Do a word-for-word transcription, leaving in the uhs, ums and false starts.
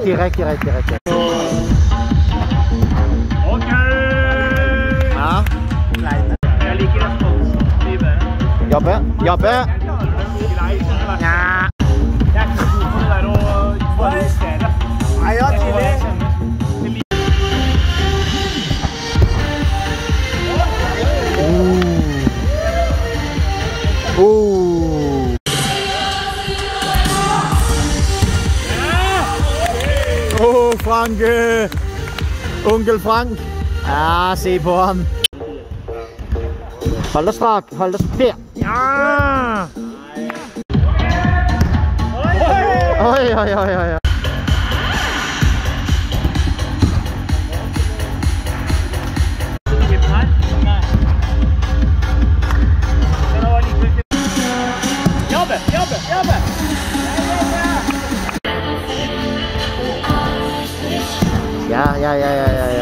Riktig, riktig, riktig, riktig. Ok! Ja. Jeg liker responsen mye bedre. Jobbe, jobbe. Greit, eller? Ja. Jeg er ikke så god på det der å bare justere. Nei, ja, Jeg tidlig. kjenner. Oh. Oh, Frank. Onkel Frank. Ja, se på ham. Hold det strak, hold det strak. Ja! Oi, oi, oi, oi. Jobbe, jobbe, jobbe! Ja, ja, ja, ja, ja,